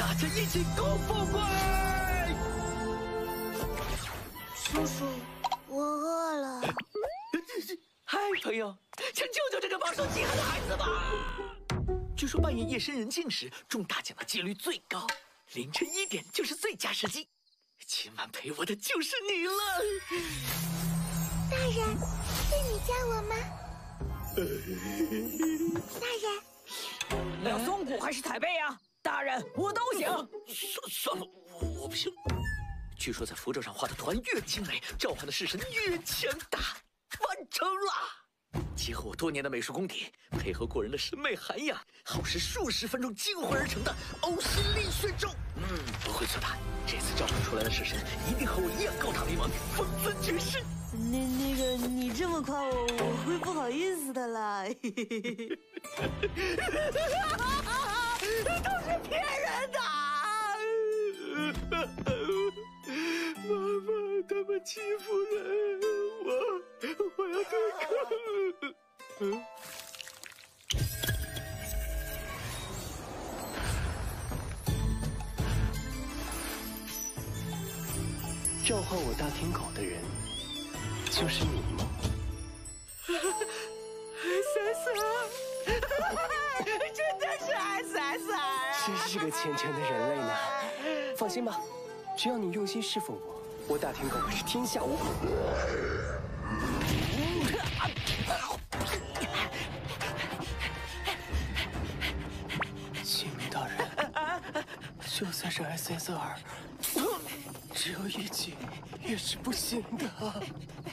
大家一起共富贵。 叔叔，我饿了。 嗨，朋友，请救救这个饱受饥寒的孩子吧！据说扮演夜深人静时中大奖的几率最高，凌晨1点就是最佳时机。今晚陪我的就是你了。 大人，是你叫我吗？大人， 要松骨还是踩背呀？大人，我都行。 算了，我不行。据说在符咒上画的图案越精美，召唤的式神越强大。完成了！结合我多年的美术功底，配合过人的审美涵养，耗时数十分钟精混而成的呕心沥血咒。不会错的，这次召唤出来的式神一定和我一样高大威猛，风姿绝世。 那个，你这么夸我，我会不好意思的啦。 都是骗人的！ 妈妈，他们欺负人，我要对抗。 召唤我大天狗的人，就是你吗 ？SSR， 真的是 SSR， 真是个虔诚的人类呢。放心吧，只要你用心侍奉我大天狗可是天下无敌。启明大人，就算是 SSR，只有一击也是不行的。